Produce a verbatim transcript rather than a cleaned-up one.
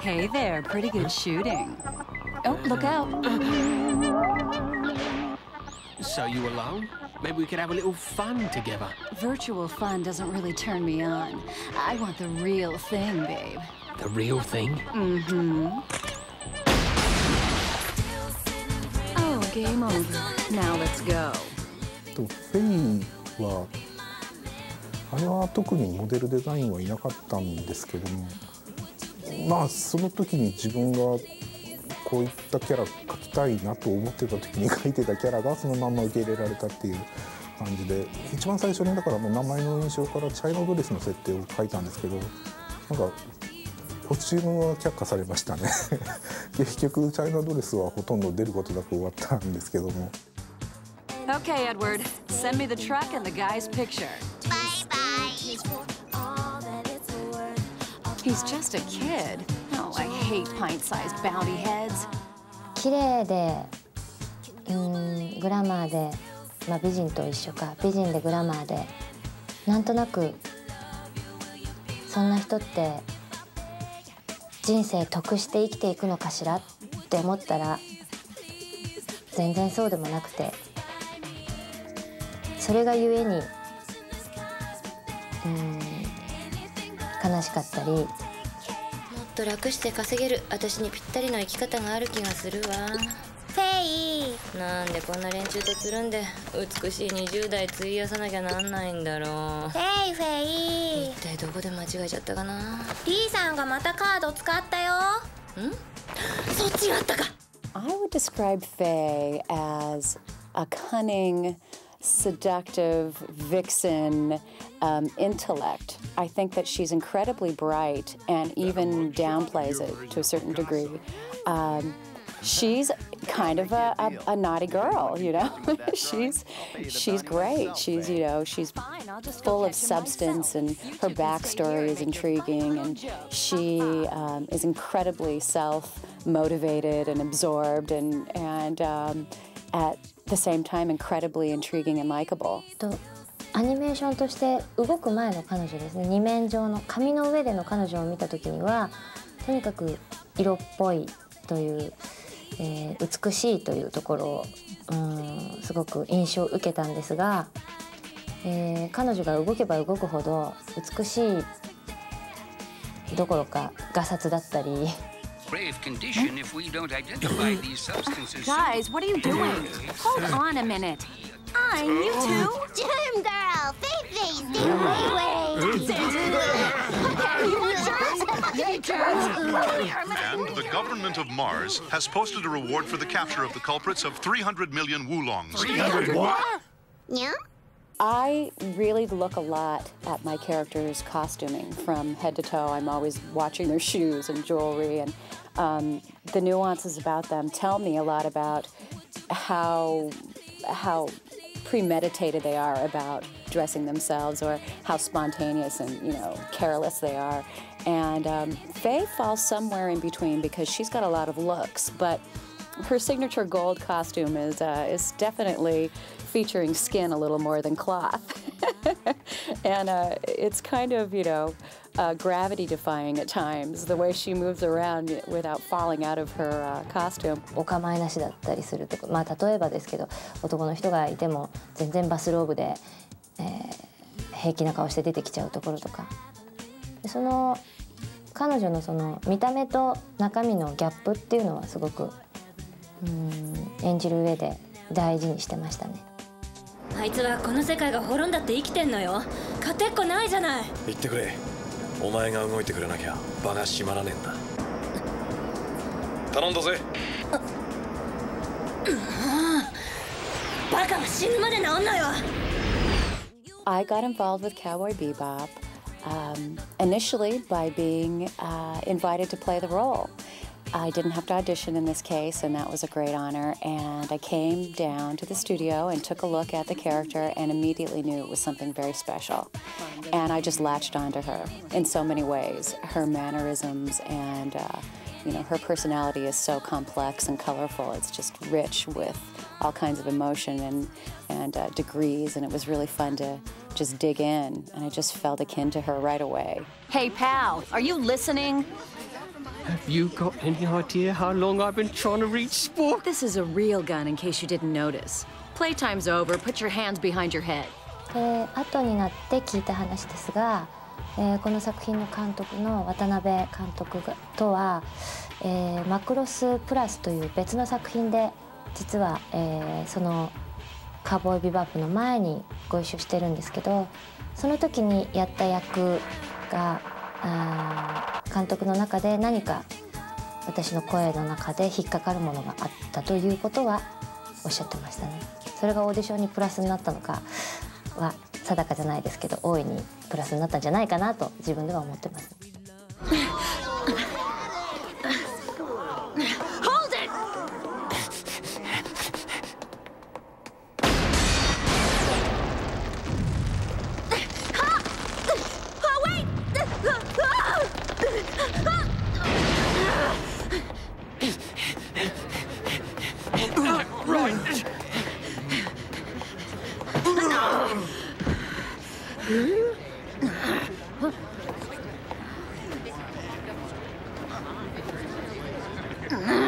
Hey there, pretty good shooting. Oh, look out. So you alone? Maybe we could have a little fun together. Virtual fun doesn't really turn me on. I want the real thing, babe. The real thing? Mm-hmm. Oh, game over. Now let's go. とフェイはあれは特にモデルデザインはいなかったんですけども、まあその時に自分がこういったキャラ描きたいなと思ってた時に描いてたキャラがそのまんま受け入れられたっていう感じで、一番最初にだからもう名前の印象からチャイナドレスの設定を描いたんですけど、なんかコスチュームは却下されましたね結局チャイナドレスはほとんど出ることなく終わったんですけども。 Okay, Edward, send me the truck and the guy's picture. Bye bye. He's just a kid. Oh, I hate pint-sized bounty heads. 綺麗で、うん、グラマーで、まあ美人と一緒か、美人でグラマーで、なんとなくそんな人って人生得して生きていくのかしらって思ったら全然そうでもなくて、それがゆえに、うん、悲しかったり、もっと楽して稼げる私にぴったりの生き方がある気がするわ。 フェイ。 なんでこんな連中とつるんで美しいにじゅう代費やさなきゃなんないんだろう。 フェイフェイ。 一体どこで間違えちゃったかな。 リーさんがまたカード使ったよ。 ん？そっちがあったか。 I would describe Faye as a cunning, seductive vixen um, intellect. I think that she's incredibly bright and even downplays it to a certain degree. Um, she's kind of a, a, a naughty girl, you know. she's she's great. She's you know she's full of substance, and her backstory is intriguing, and she um, is incredibly self-motivated and absorbed, and and um, at the same time incredibly intriguing and likable. とアニメーションとして動く前の彼女ですね。二面上の紙の上での彼女を見た時にはとにかく色っぽいという、えー、美しいというところをうんすごく印象を受けたんですが、えー、彼女が動けば動くほど美しいどころかガサツだったり。 Grave condition if we don't identify these substances. Guys, what are you doing? Hold on a minute. I'm you two. Germ girl. Fei Fei. Stay away, And the government of Mars has posted a reward for the capture of the culprits of three hundred million Wulongs. three hundred what? Yeah? I really look a lot at my characters' costuming from head to toe. I'm always watching their shoes and jewelry, and um, the nuances about them tell me a lot about how how premeditated they are about dressing themselves, or how spontaneous and you know careless they are. And um, Faye falls somewhere in between because she's got a lot of looks, but her signature gold costume is uh, is definitely featuring skin a little more than cloth. And uh, it's kind of, you know, uh, gravity defying at times, the way she moves around without falling out of her uh, costume. お構いなしだったりするとこ、まあ例えばですけど、男の人がいても全然バスローブで、えー、平気な顔して出てきちゃうところとか、その彼女のその見た目と中身のギャップっていうのはすごくうん演じる上で大事にしてましたね。 あいつはこの世界が滅んだって生きてんのよ。勝てっこないじゃない。 言ってくれ。お前が動いてくれなきゃ場が閉まらねえんだ。頼んだぜ。 バカは死ぬまで治んのよ。 I got involved with Cowboy Bebop um, initially by being uh, invited to play the role. I didn't have to audition in this case, and that was a great honor. And I came down to the studio and took a look at the character and immediately knew it was something very special. And I just latched onto her in so many ways. Her mannerisms and, uh, you know, her personality is so complex and colorful. It's just rich with all kinds of emotion and, and uh, degrees, and it was really fun to just dig in. And I just felt akin to her right away. Hey, pal, are you listening? Have you got any idea how long I've been trying to reach Spork? This is a real gun in case you didn't notice. Playtime's over. Put your hands behind your head. で後になって聞いた話ですが、えー、この作品の監督の渡辺監督がとは、えー、マクロスプラスという別の作品で実は、えー、そのカウボーイビバップの前にご一緒してるんですけど、その時にやった役があ監督の中で何か私の声の中で引っかかるものがあったということはおっしゃってましたね。それがオーディションにプラスになったのかは定かじゃないですけど、大いにプラスになったんじゃないかなと自分では思ってます。 うん